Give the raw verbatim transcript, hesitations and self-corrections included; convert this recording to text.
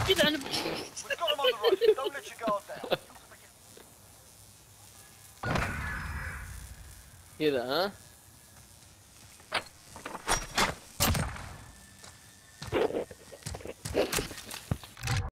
كذا انا We've got him on the run. Don't let your guard down. كذا ها